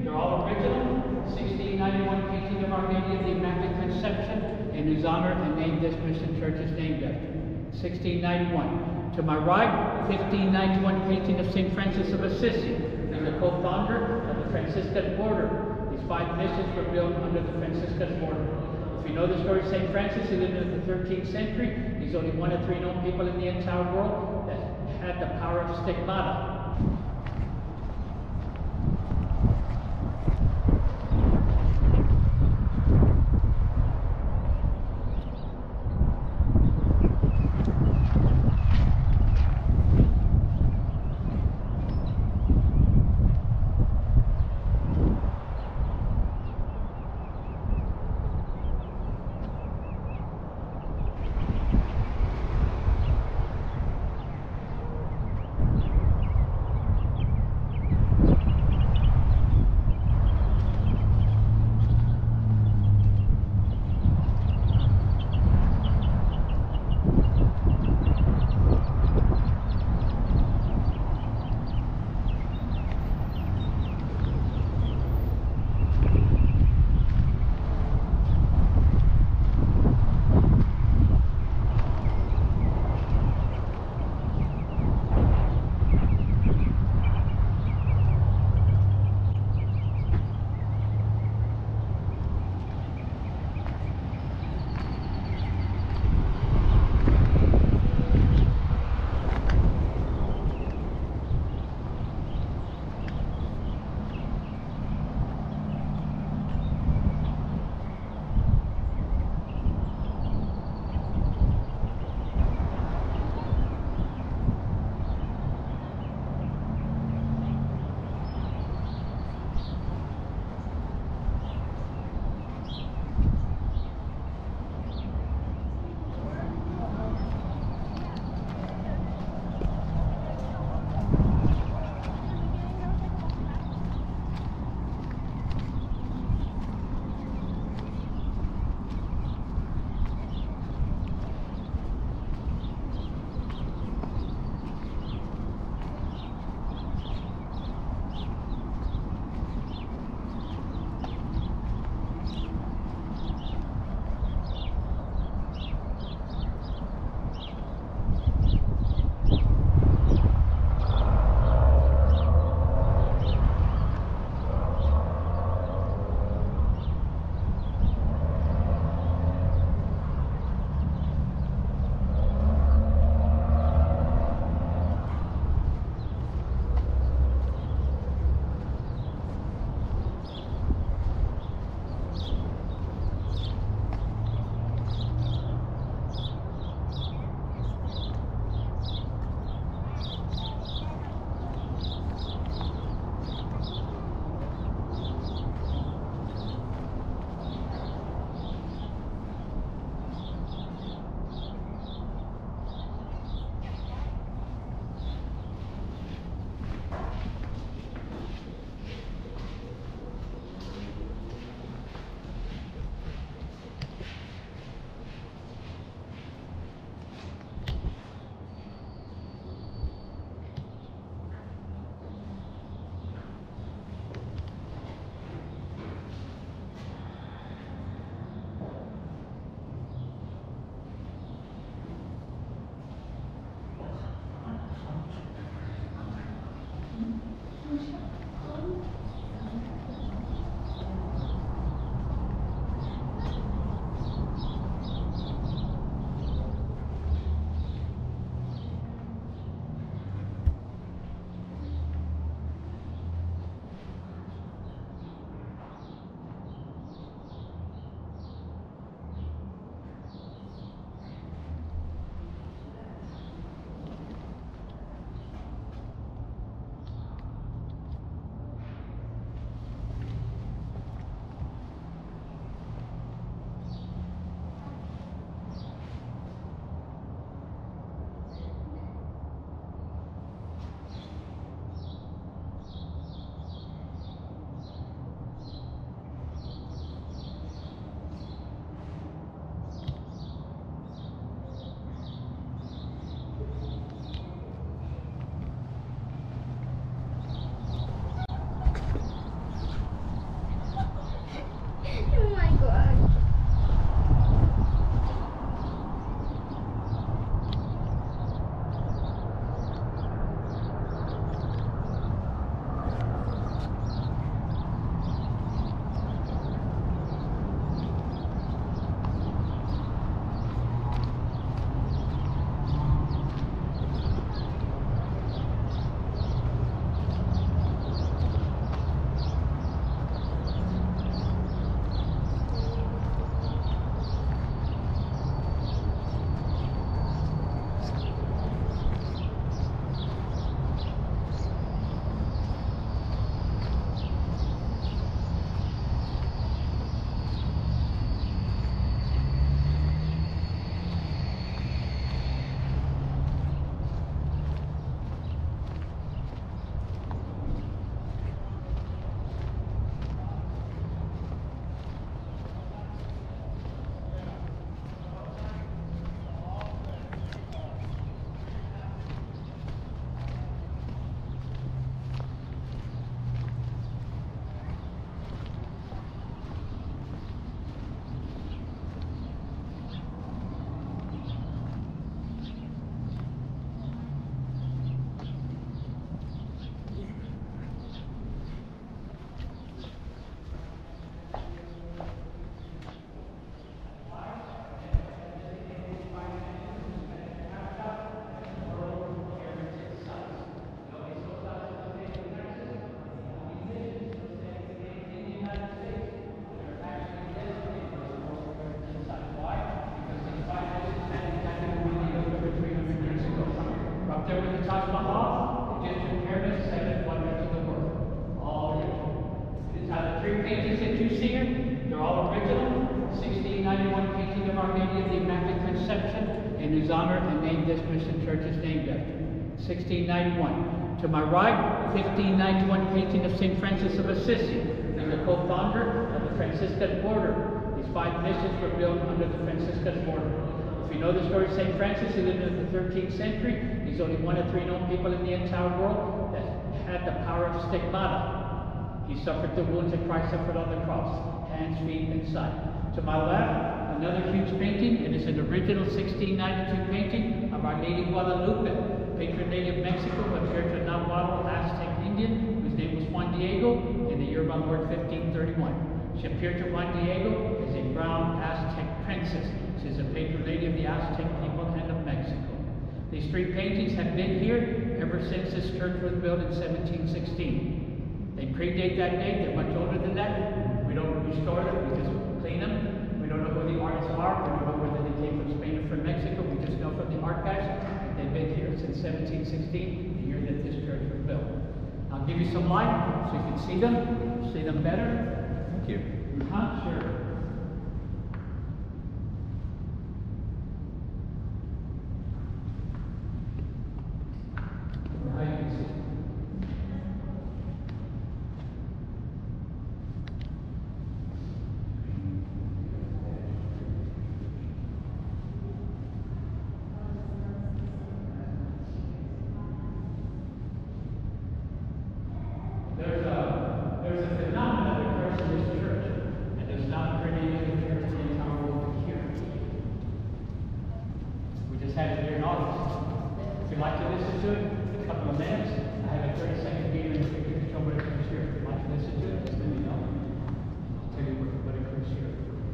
They're all original. 1691 painting of Our Lady of the Immaculate Conception, in whose honor and name this mission church is named after. 1691. To my right, 1591 painting of St. Francis of Assisi. He's a co-founder of the Franciscan order. These 5 missions were built under the Franciscan order. If you know the story of St. Francis, he lived in the 13th century. He's only one of 3 known people in the entire world that had the power of stigmata. paintings that you see here, they're all original. 1691 painting of Our Lady of the Immaculate Conception, in whose honor and name this mission church is named after. 1691. To my right, 1591 painting of St. Francis of Assisi. He's a co-founder of the Franciscan order. These 5 missions were built under the Franciscan order. If you know the story of St. Francis, he lived in the 13th century. He's only 1 of 3 known people in the entire world that had the power of stigmata. He suffered the wounds that Christ suffered on the cross, hands, feet, and side. To my left, another huge painting. It is an original 1692 painting of Our Lady Guadalupe, patron lady of Mexico, appeared to a Nahuatl Aztec Indian whose name was Juan Diego in the year of our Lord 1531. She appeared to Juan Diego as a brown Aztec princess. She is a patron lady of the Aztec people and of Mexico. These 3 paintings have been here ever since this church was built in 1716. They predate that date. They're much older than that. We don't restore them. We just clean them. We don't know who the artists are. We don't know whether they came from Spain or from Mexico. We just know from the archives that they've been here since 1716, the year that this church was built. I'll give you some light so you can see them better. Thank you. Sure. Now you can see. There's a phenomenon that occurs in this church, and there's not really any church in the entire world to hear. We just had it here in August. If you'd like to listen to it, a couple of minutes, I have a 30-second video in the picture to show what occurs here. If you'd like to listen to it, just let me know. I'll tell you what occurs here.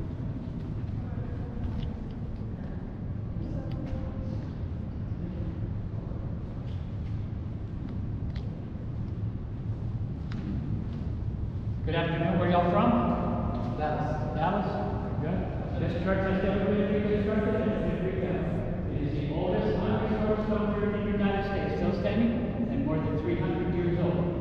Good afternoon. Where y'all from? Dallas? Good. This church has never been reconstructed and it's been rebuilt. It is the oldest unrestored stone church in the United States, still standing and more than 300 years old.